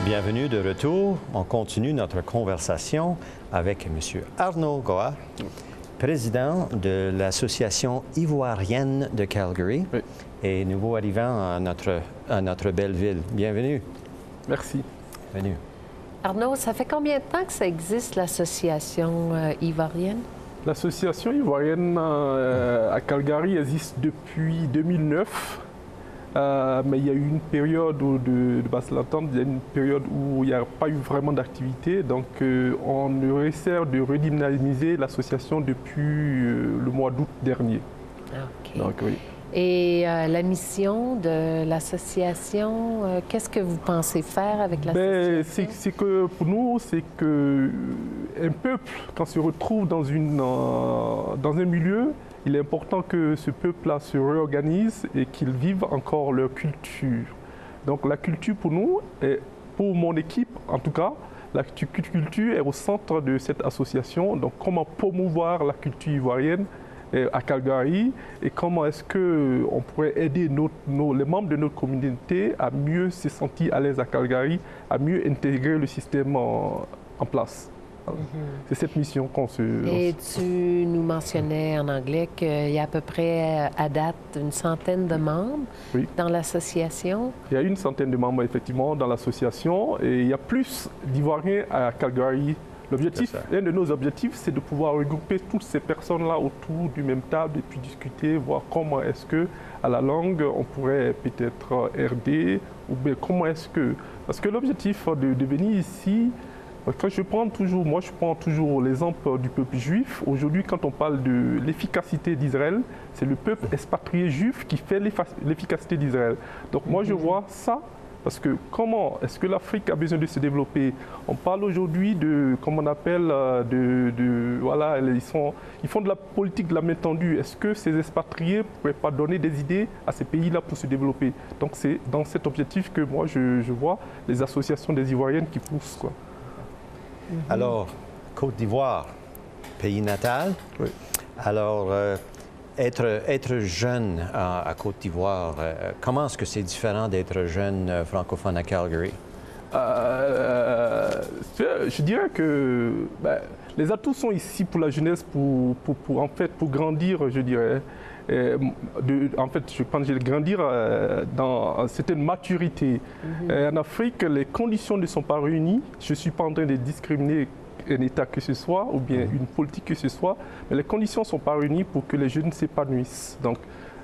Bienvenue de retour. On continue notre conversation avec M. Arnaud Goa, président de l'Association ivoirienne de Calgary et nouveau arrivant à notre belle ville. Bienvenue. Merci. Bienvenue. Arnaud, ça fait combien de temps que ça existe, l'Association ivoirienne? L'Association ivoirienne à Calgary existe depuis 2009. Mais il y a eu une période de basse latente, il y a une période où il n'y a pas eu vraiment d'activité. Donc on essaie de redynamiser l'association depuis le mois d'août dernier. OK. Donc, oui. Et la mission de l'association, qu'est-ce que vous pensez faire avec l'association? C'est que pour nous, c'est qu'un peuple, quand se retrouve dans un milieu, il est important que ce peuple-là se réorganise et qu'il vive encore leur culture. Donc la culture pour nous, et pour mon équipe en tout cas, la culture est au centre de cette association. Donc comment promouvoir la culture ivoirienne à Calgary et comment est-ce qu'on pourrait aider les membres de notre communauté à mieux se sentir à l'aise à Calgary, à mieux intégrer le système en place. C'est cette mission qu'on se... Et tu nous mentionnais en anglais qu'il y a à peu près, à date, une centaine de membres dans l'association. Il y a une centaine de membres, effectivement, dans l'association et il y a plus d'Ivoiriens à Calgary. Un de nos objectifs, c'est de pouvoir regrouper toutes ces personnes-là autour du même table et puis discuter, voir comment est-ce que, à la longue, on pourrait peut-être aider ou bien comment est-ce que... Parce que l'objectif de venir ici... Quand je prends toujours l'exemple du peuple juif. Aujourd'hui, quand on parle de l'efficacité d'Israël, c'est le peuple expatrié juif qui fait l'efficacité d'Israël. Donc moi, je vois ça, parce que comment est-ce que l'Afrique a besoin de se développer? On parle aujourd'hui de, comme on appelle, voilà, ils font de la politique de la main tendue. Est-ce que ces expatriés ne pourraient pas donner des idées à ces pays-là pour se développer? Donc c'est dans cet objectif que moi, je vois les associations des Ivoiriennes qui poussent, quoi. Alors, Côte d'Ivoire, pays natal. Oui. Alors, être jeune à Côte d'Ivoire, comment est-ce que c'est différent d'être jeune francophone à Calgary? Je dirais que les atouts sont ici pour la jeunesse, pour grandir, je dirais. Je pense grandir dans certaine maturité. En Afrique, les conditions ne sont pas réunies. Je ne suis pas en train de discriminer un État que ce soit ou bien une politique que ce soit, mais les conditions ne sont pas réunies pour que les jeunes s'épanouissent. Donc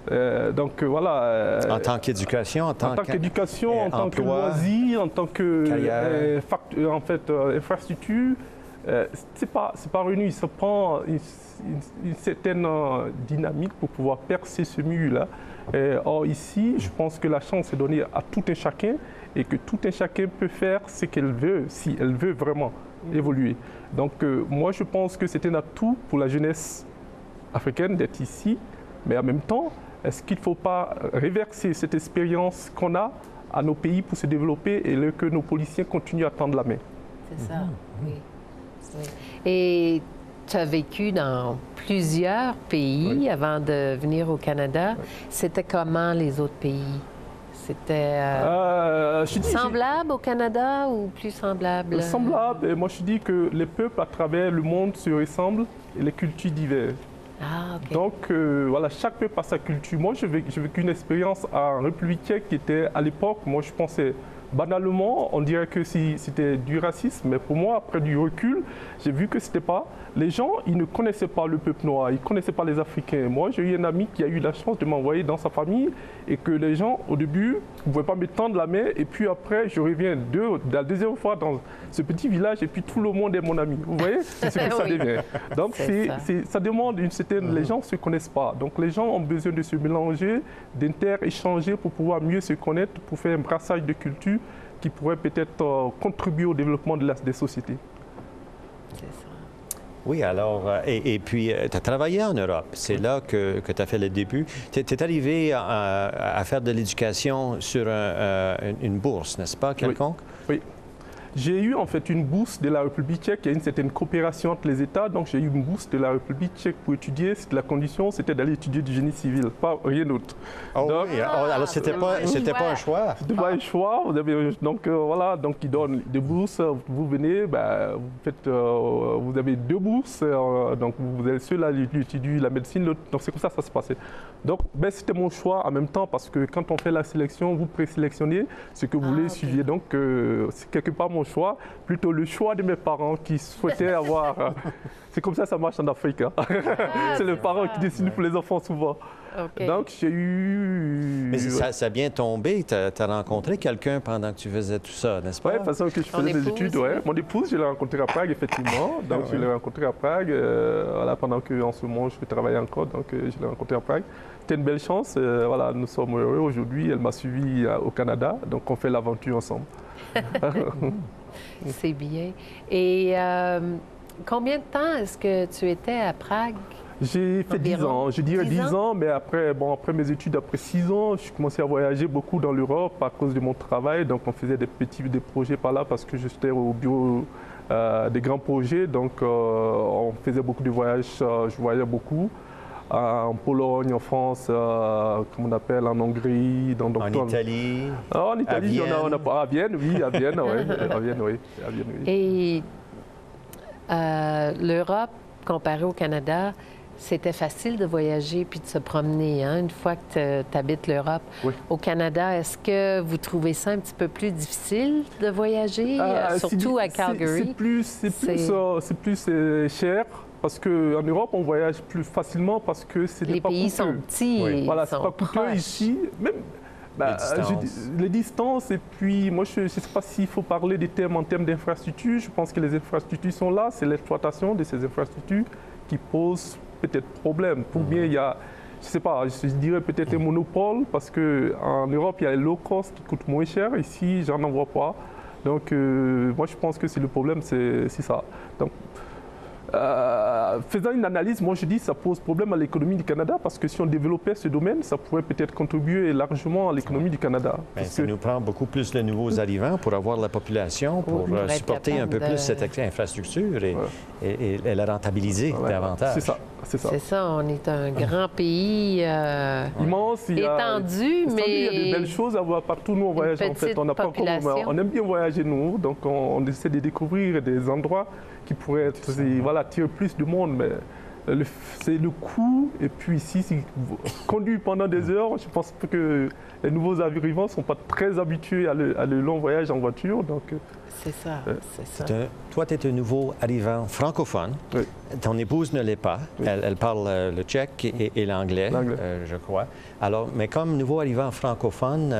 voilà. En tant qu'éducation, en tant qu'éducation, en tant que loisir, en tant que infrastructure. C'est pas réuni, ça prend une certaine dynamique pour pouvoir percer ce mur-là. Or ici, je pense que la chance est donnée à tout un chacun et que tout un chacun peut faire ce qu'elle veut, si elle veut vraiment évoluer. Donc moi, je pense que c'est un atout pour la jeunesse africaine d'être ici, mais en même temps, est-ce qu'il ne faut pas réverser cette expérience qu'on a à nos pays pour se développer et que nos policiers continuent à tendre la main? C'est ça, oui. Et tu as vécu dans plusieurs pays avant de venir au Canada. C'était comment les autres pays? C'était semblable au Canada ou plus semblable? Semblable. Et moi, je dis que les peuples à travers le monde se ressemblent et les cultures diverses. Ah, OK. Donc, voilà, chaque peuple a sa culture. Moi, j'ai vécu une expérience en République tchèque qui était, à l'époque, moi, je pensais... Banalement, on dirait que c'était du racisme, mais pour moi, après du recul, j'ai vu que c'était pas. Les gens, ils ne connaissaient pas le peuple noir, ils ne connaissaient pas les Africains. Moi, j'ai eu un ami qui a eu la chance de m'envoyer dans sa famille et que les gens, au début, ne pouvaient pas me tendre la main. Et puis après, je reviens la deuxième fois dans ce petit village et puis tout le monde est mon ami. Vous voyez, c'est ce que ça devient. Donc, ça demande une certaine... Les gens ne se connaissent pas. Donc, les gens ont besoin de se mélanger, d'inter-échanger pour pouvoir mieux se connaître, pour faire un brassage de culture qui pourrait peut-être contribuer au développement des sociétés. C'est ça. Oui, alors, et puis, tu as travaillé en Europe. C'est là que tu as fait le début. Tu es arrivé à faire de l'éducation sur une bourse, n'est-ce pas, quelconque? Oui. J'ai eu en fait une bourse de la République tchèque. Il y a une certaine coopération entre les États. Donc j'ai eu une bourse de la République tchèque pour étudier. La condition, c'était d'aller étudier du génie civil, pas rien d'autre. Oh, donc, oui. Alors c'était pas un choix. C'était pas un choix. Donc voilà, donc ils donnent des bourses. Vous venez, vous avez 2 bourses. Donc vous avez ceux-là qui étudient la médecine. Donc c'est comme ça que ça se passait. Donc c'était mon choix en même temps parce que quand on fait la sélection, vous présélectionnez ce que vous voulez suivre. Donc c'est quelque part mon choix, plutôt le choix de mes parents qui souhaitaient avoir. C'est comme ça marche en Afrique. Hein. C'est les parents qui décident pour les enfants souvent. Okay. Donc j'ai eu. Mais ça a bien tombé. Tu as rencontré quelqu'un pendant que tu faisais tout ça, n'est-ce pas? Oui, parce que je faisais mes études. Ouais. Mon épouse, je l'ai rencontrée à Prague, effectivement. Donc je l'ai rencontrée à Prague. Voilà, pendant qu'en ce moment, je travaillais encore. Donc je l'ai rencontrée à Prague. C'était une belle chance. Voilà, nous sommes heureux aujourd'hui. Elle m'a suivi au Canada. Donc on fait l'aventure ensemble. C'est bien. Et combien de temps est-ce que tu étais à Prague? J'ai fait 10 ans, je dirais 10 ans, mais après mes études, après 6 ans, je commençais à voyager beaucoup dans l'Europe à cause de mon travail. Donc on faisait des projets par là parce que j'étais au bureau des grands projets. Donc on faisait beaucoup de voyages, je voyageais beaucoup. En Pologne, en France, comme on appelle, en Hongrie, en Italie. En Italie, on a à Vienne, oui, à Vienne, oui. Et l'Europe, comparée au Canada, c'était facile de voyager puis de se promener, hein, une fois que tu habites l'Europe. Oui. Au Canada, est-ce que vous trouvez ça un petit peu plus difficile de voyager, surtout à Calgary? C'est plus cher. Parce qu'en Europe, on voyage plus facilement parce que c'est pas coûteux. Les pays sont petits. Oui. Voilà, c'est pas coûteux ici. Même les distances. Et puis, moi, je ne sais pas s'il faut parler des termes en termes d'infrastructures. Je pense que les infrastructures sont là. C'est l'exploitation de ces infrastructures qui pose peut-être problème. Pour bien, il y a, je ne sais pas, je dirais peut-être un monopole parce qu'en Europe, il y a les low cost qui coûtent moins cher. Ici, j'en vois pas. Donc, moi, je pense que c'est le problème, c'est ça. Donc, faisant une analyse, moi je dis que ça pose problème à l'économie du Canada parce que si on développait ce domaine, ça pourrait peut-être contribuer largement à l'économie du Canada. Ça nous prend beaucoup plus de nouveaux arrivants pour avoir la population, pour supporter un peu plus cette infrastructure et la rentabiliser davantage. C'est ça. C'est ça, on est un grand pays immense, étendu, mais il y a de belles choses à voir partout. Nous, on voyage en fait. On aime bien voyager, nous, donc on essaie de découvrir des endroits qui pourraient attirer plus de monde, mais c'est le coût. Et puis ici, si conduire pendant des heures, je pense que les nouveaux arrivants ne sont pas très habitués à le long voyage en voiture. Donc, c'est ça, c'est ça. Toi, tu es un nouveau arrivant francophone. Oui. Ton épouse ne l'est pas. Oui. Elle parle le tchèque et l'anglais, je crois. Alors, mais comme nouveau arrivant francophone,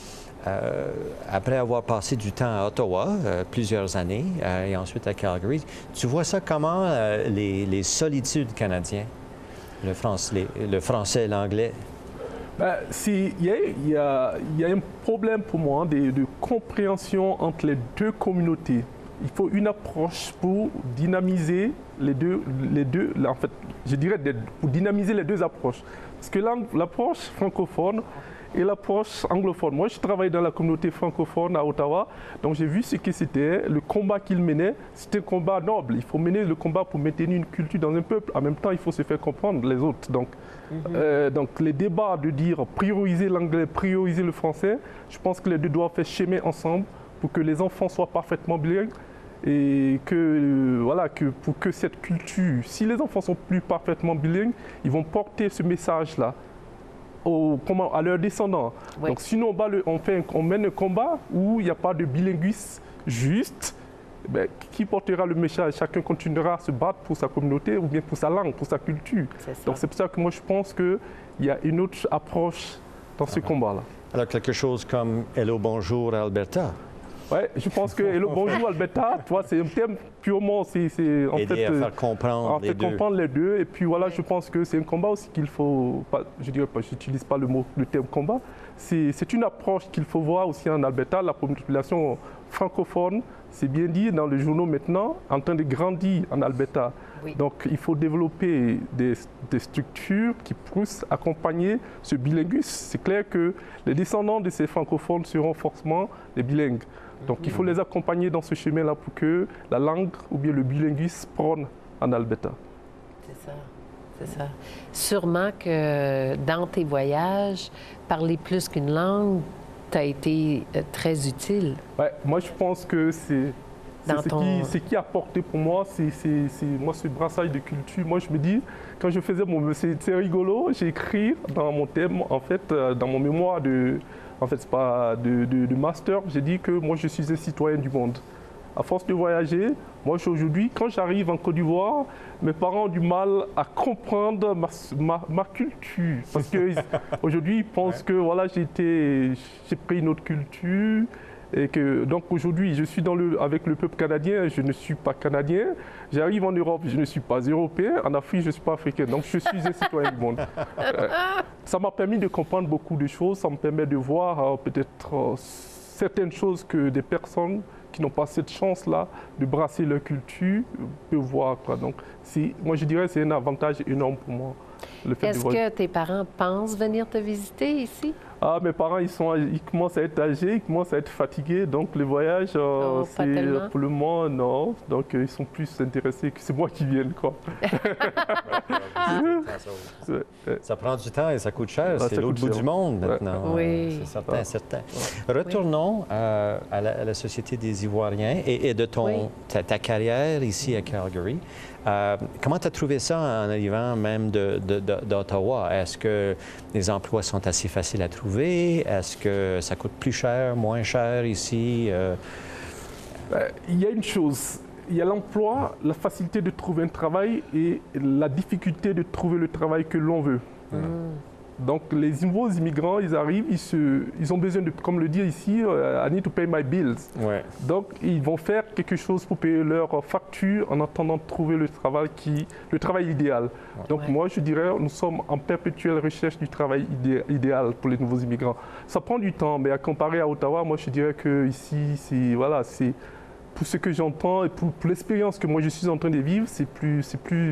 après avoir passé du temps à Ottawa, plusieurs années, et ensuite à Calgary, tu vois ça comment, les solitudes canadiennes, le français et l'anglais? Il y a un problème pour moi de compréhension entre les deux communautés. Il faut une approche pour dynamiser les deux en fait, je dirais pour dynamiser les deux approches. Parce que l'approche francophone et l'approche anglophone. Moi, je travaille dans la communauté francophone à Ottawa, donc j'ai vu ce que c'était, le combat qu'ils menaient. C'était un combat noble. Il faut mener le combat pour maintenir une culture dans un peuple. En même temps, il faut se faire comprendre les autres. Donc, donc les débats de dire prioriser l'anglais, prioriser le français, je pense que les deux doivent faire chemin ensemble pour que les enfants soient parfaitement bilingues et pour que cette culture, si les enfants sont plus parfaitement bilingues, ils vont porter ce message-là à leurs descendants. Oui. Donc sinon, on mène un combat où il n'y a pas de bilinguisme juste, qui portera le message? Chacun continuera à se battre pour sa communauté ou bien pour sa langue, pour sa culture. Donc c'est pour ça que moi je pense qu'il y a une autre approche dans ce combat-là. Alors quelque chose comme « Hello, bonjour, Alberta ». Oui, je pense que « Hello, bonjour, Alberta », c'est un terme purement, c'est en aider fait, à faire comprendre les deux. comprendre les deux. Et puis voilà, je pense que c'est un combat aussi qu'il faut, je dirais pas, j'utilise pas le terme combat, c'est une approche qu'il faut voir aussi en Alberta. La population francophone, c'est bien dit dans les journaux maintenant, en train de grandir en Alberta. Oui. Donc il faut développer des structures qui puissent accompagner ce bilinguisme. C'est clair que les descendants de ces francophones seront forcément des bilingues. Donc il faut les accompagner dans ce chemin-là pour que la langue ou bien le bilinguisme prône en Alberta. C'est ça. C'est ça. Sûrement que dans tes voyages, parler plus qu'une langue t'a été très utile. Ouais, moi, je pense que c'est ce qui a apporté pour moi, c'est moi ce brassage de culture. Moi, je me dis, quand je faisais c'est rigolo, j'ai écrit dans mon thème, en fait, dans mon mémoire c'est pas de master, j'ai dit que moi, je suis un citoyen du monde. À force de voyager, moi aujourd'hui, quand j'arrive en Côte d'Ivoire, mes parents ont du mal à comprendre ma culture. Parce qu'aujourd'hui, ils pensent que voilà, j'ai pris une autre culture. Et que, donc aujourd'hui, je suis avec le peuple canadien, je ne suis pas canadien. J'arrive en Europe, je ne suis pas européen. En Afrique, je ne suis pas africain. Donc je suis un citoyen du monde. Ça m'a permis de comprendre beaucoup de choses. Ça me permet de voir peut-être certaines choses que des personnes qui n'ont pas cette chance-là de brasser leur culture peuvent voir, quoi. Donc, moi, je dirais que c'est un avantage énorme pour moi. Est-ce que tes parents pensent venir te visiter ici? Ah, mes parents, ils commencent à être âgés, ils commencent à être fatigués. Donc, le voyage, c'est pour le moment, non. Donc, ils sont plus intéressés que c'est moi qui vienne, quoi. Ça prend du temps et ça coûte cher. C'est l'autre bout du monde maintenant. Oui. C'est certain, certain. Retournons à la Société des Ivoiriens et de ta carrière ici à Calgary. Comment tu as trouvé ça en arrivant même d'Ottawa? Est-ce que les emplois sont assez faciles à trouver? Est-ce que ça coûte plus cher, moins cher ici? Il y a une chose. Il y a l'emploi, la facilité de trouver un travail et la difficulté de trouver le travail que l'on veut. Donc les nouveaux immigrants, ils arrivent, ils ont besoin de, comme le dit ici, I need to pay my bills. Ouais. Donc ils vont faire quelque chose pour payer leurs factures en attendant de trouver le travail idéal. Donc moi je dirais, nous sommes en perpétuelle recherche du travail idéal pour les nouveaux immigrants. Ça prend du temps, mais à comparer à Ottawa, moi je dirais que ici, c'est pour ce que j'entends et pour l'expérience que moi je suis en train de vivre, c'est plus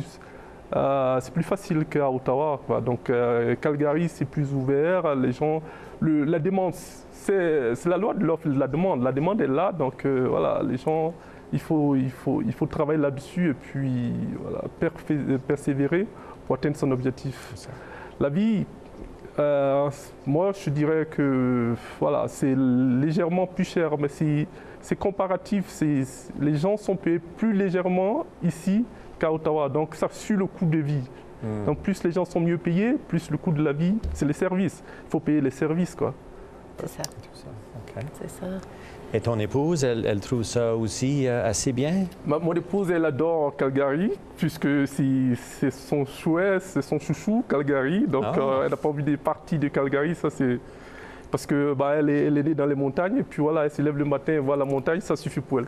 facile qu'à Ottawa, quoi. Donc Calgary, c'est plus ouvert. Les gens, la demande, c'est la loi de l'offre et de la demande. La demande est là, donc voilà, les gens, il faut travailler là-dessus et puis voilà, persévérer pour atteindre son objectif. La vie, moi, je dirais que voilà, c'est légèrement plus cher, mais c'est comparatif. Les gens sont payés plus légèrement ici qu'à Ottawa, donc ça suit le coût de vie. Donc plus les gens sont mieux payés, plus le coût de la vie, c'est les services. Il faut payer les services, quoi. C'est ça. Okay. C'est ça. Et ton épouse, elle trouve ça aussi assez bien? Mon épouse, elle adore Calgary, puisque c'est son chouette, c'est son chouchou, Calgary. Donc elle n'a pas envie des parties de Calgary, ça c'est... Parce que elle est née dans les montagnes, et puis voilà, elle se lève le matin, elle voit la montagne, ça suffit pour elle.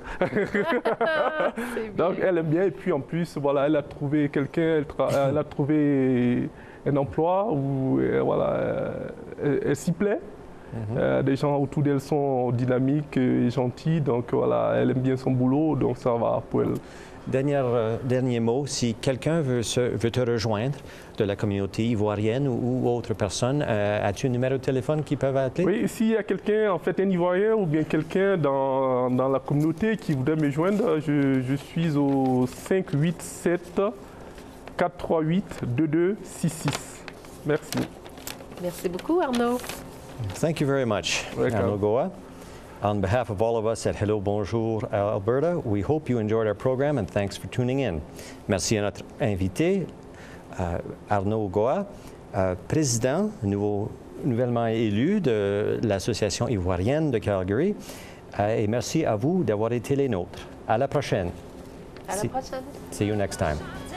Donc elle aime bien, et puis en plus, voilà, elle a trouvé quelqu'un, elle a trouvé un emploi où voilà, elle s'y plaît. Les gens autour d'elle sont dynamiques et gentils, donc voilà, elle aime bien son boulot, donc ça va pour elle. Dernier mot, si quelqu'un veut te rejoindre de la communauté ivoirienne ou autre personne, as-tu un numéro de téléphone qu'ils peuvent appeler? Oui, s'il y a quelqu'un, en fait un Ivoirien ou bien quelqu'un dans la communauté qui voudrait me joindre, je suis au 587-438-2266. Merci. Merci beaucoup, Arnaud. Thank you very much, Welcome. Arnaud Goa. On behalf of all of us at Hello Bonjour Alberta, we hope you enjoyed our program and thanks for tuning in. Merci à notre invité, Arnaud Goa, président nouvellement élu de l'Association ivoirienne de Calgary. Et merci à vous d'avoir été les nôtres. À la prochaine. À la prochaine. See you next time.